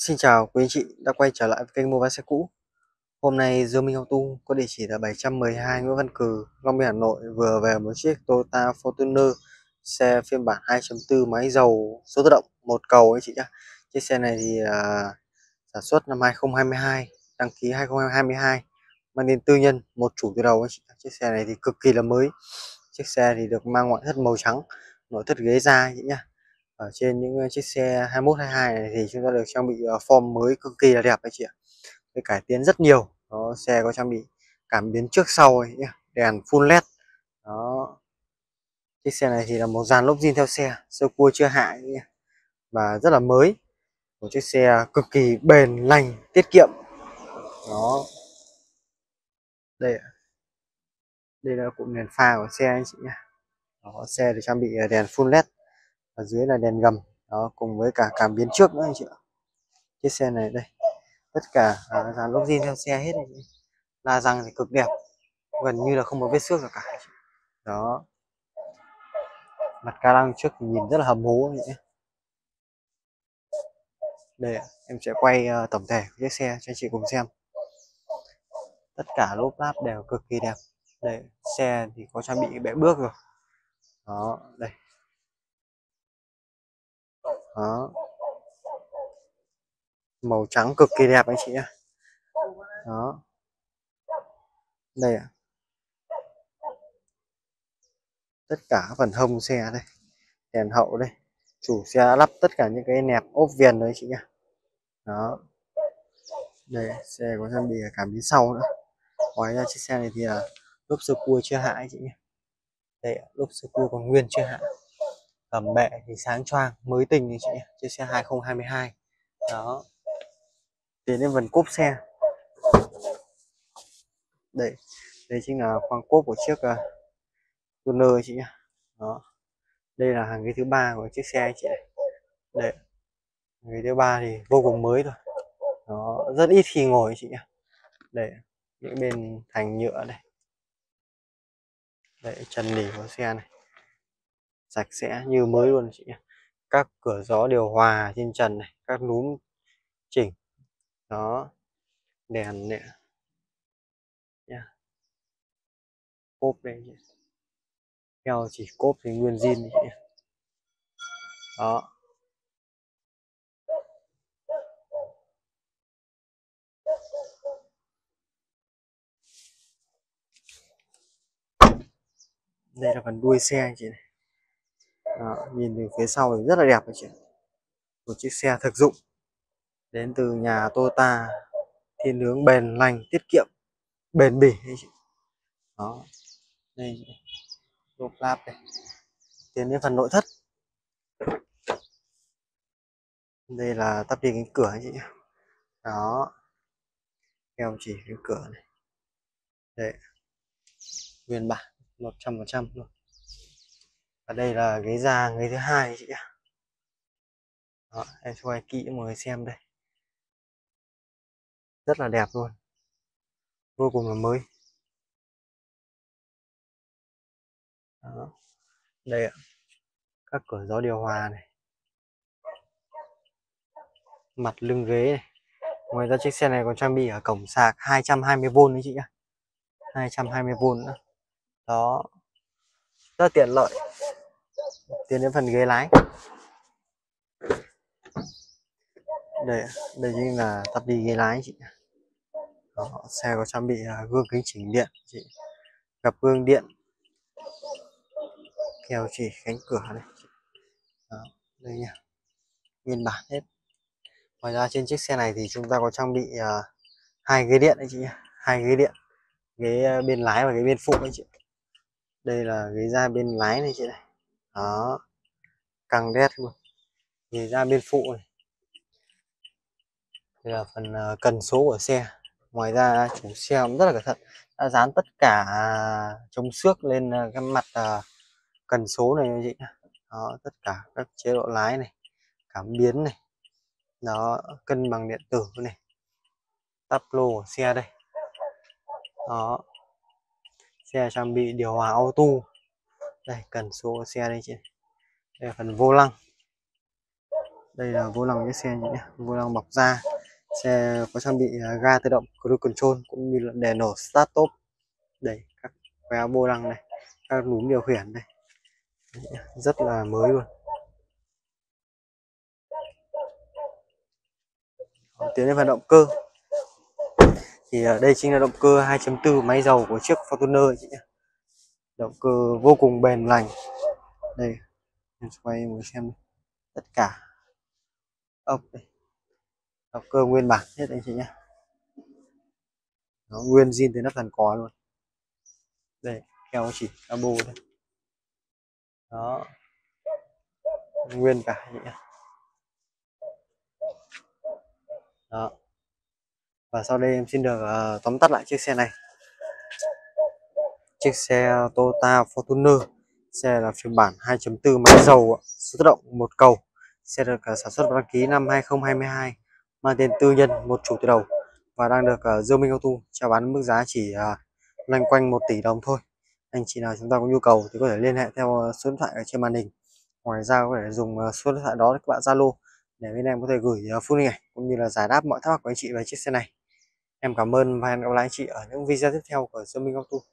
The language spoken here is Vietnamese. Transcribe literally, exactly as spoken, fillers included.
Xin chào quý anh chị đã quay trở lại với kênh mua bán xe cũ. Hôm nay Dương Minh Auto có địa chỉ là bảy trăm mười hai Nguyễn Văn Cừ, Long Biên, Hà Nội vừa về một chiếc Toyota Fortuner xe phiên bản hai chấm bốn máy dầu số tự động một cầu anh chị nhé. Chiếc xe này thì à, sản xuất năm hai không hai hai, đăng ký hai không hai hai, mang tên tư nhân, một chủ từ đầu anh chị. Chiếc xe này thì cực kỳ là mới. Chiếc xe thì được mang ngoại thất màu trắng, nội thất ghế da anh chị nhé. Ở trên những chiếc xe hai mốt hai hai này thì chúng ta được trang bị form mới cực kỳ là đẹp anh chị ạ, với cải tiến rất nhiều. Đó, xe có trang bị cảm biến trước sau ấy nhé, đèn full led. Đó, chiếc xe này thì là một dàn lốp zin theo xe, sơ cua chưa hại nhé, và rất là mới. Một chiếc xe cực kỳ bền lành, tiết kiệm. Đó, đây đây là cụm đèn pha của xe anh chị nhé. Đó, xe được trang bị đèn full led, ở dưới là đèn gầm. Đó, cùng với cả cảm biến trước nữa anh chị ạ. Chiếc xe này đây, tất cả à, dàn lốp zin theo xe hết này. La răng thì cực đẹp, gần như là không có vết xước nào cả. Đó, mặt ca lăng trước thì nhìn rất là hầm hố nhỉ. Đây em sẽ quay uh, tổng thể của chiếc xe cho anh chị cùng xem. Tất cả lốp láp đều cực kỳ đẹp. Đây, xe thì có trang bị bệ bước rồi. Đó, đây. Đó, màu trắng cực kỳ đẹp anh chị nhé. Đó, đây ạ. Tất cả phần hông xe đây, đèn hậu đây, chủ xe đã lắp tất cả những cái nẹp ốp viền đấy chị nhé. Đó, đây xe có trang bị cảm biến sau nữa. Ngoài ra chiếc xe này thì là lốp sơ cua chưa hại chị nhé. Đây, lốp sơ cua còn nguyên chưa hại. Cầm bệ thì sáng choang mới tinh như chị nhé. Chiếc xe hai không hai hai. Đó, tiến đến phần cốp xe. Đây, đây chính là khoang cốp của chiếc uh, Tuner chị nhé. Đó, đây là hàng ghế thứ ba của chiếc xe chị này. Đây, ghế thứ ba thì vô cùng mới rồi. Nó rất ít khi ngồi chị nhé. Đây, những bên thành nhựa đây. Đây, chân nỉ của xe này sạch sẽ như mới luôn chị nhé. Các cửa gió điều hòa trên trần này, các núm chỉnh. Đó, đèn này nha. Cốp đây chị. Theo chỉ cốp thì nguyên zin chị nhé. Đó, đây là phần đuôi xe anh chị này. Đó, nhìn từ phía sau thì rất là đẹp anh chị. Một chiếc xe thực dụng đến từ nhà Toyota, thiên hướng bền lành, tiết kiệm, bền bỉ anh chị. Đó, đây lốp láp đây. Tiến đến phần nội thất. Đây là tắp đi cánh cửa anh chị nhé. Đó, theo chỉ cánh cửa này. Đây, nguyên bản một trăm phần trăm luôn. Và đây là ghế da, ghế thứ hai chị nhé. Đó, em quay kỹ mọi người xem đây, rất là đẹp luôn, vô cùng là mới. Đó, đây ạ, các cửa gió điều hòa này, mặt lưng ghế này. Ngoài ra chiếc xe này còn trang bị ở cổng sạc hai trăm hai mươi vôn đấy chị nhé, hai trăm hai mươi vôn nữa. Đó, rất tiện lợi. Tiến đến phần ghế lái. Đây, đây chính là tắp đi ghế lái chị. Đó, xe có trang bị gương kính chỉnh điện chị, gập gương điện, kèo chỉ cánh cửa này. Đó, đây nha, nguyên bản hết. Ngoài ra trên chiếc xe này thì chúng ta có trang bị uh, hai ghế điện đấy chị nhé, hai ghế điện, ghế bên lái và ghế bên phụ đấy chị. Đây là ghế da bên lái này chị này. Đó, căng đét luôn. Ghế da bên phụ này. Đây là phần uh, cần số của xe. Ngoài ra chủ xe cũng rất là cẩn thận, đã dán tất cả chống xước lên uh, cái mặt uh, cần số này chị. Đó, tất cả các chế độ lái này, cảm biến này. Đó, cân bằng điện tử này, tắp lô của xe đây. Đó, xe trang bị điều hòa auto. Đây, cần số của xe đây chị. Đây là phần vô lăng. Đây là vô lăng cái xe nhé, vô lăng bọc da. Xe có trang bị ga tự động cruise control cũng như là đèn nổ start stop. Đây các kéo vô lăng này, các núm điều khiển này, rất là mới luôn. Tiến đến phần động cơ thì đây chính là động cơ hai chấm bốn máy dầu của chiếc Fortuner chị nhé. Động cơ vô cùng bền lành. Đây em quay một xem tất cả ốc đây, động cơ nguyên bản hết anh chị nhé, nó nguyên zin từ nắp dàn có luôn. Đây keo chỉ cabo đây, đó nguyên cả chị nhé. Đó, và sau đây em xin được uh, tóm tắt lại chiếc xe này. Chiếc xe Toyota Fortuner, xe là phiên bản hai chấm bốn máy dầu, số tự động một cầu. Xe được uh, sản xuất và đăng ký năm hai không hai hai, mang tên tư nhân, một chủ từ đầu và đang được uh, Dương Minh Auto chào bán mức giá chỉ uh, loanh quanh một tỷ đồng thôi. Anh chị nào chúng ta có nhu cầu thì có thể liên hệ theo số điện thoại ở trên màn hình. Ngoài ra có thể dùng uh, số điện thoại đó các bạn Zalo để bên em có thể gửi uh, full hình ảnh cũng như là giải đáp mọi thắc mắc của anh chị về chiếc xe này. Em cảm ơn và hẹn gặp lại anh chị ở những video tiếp theo của Dương Minh Auto.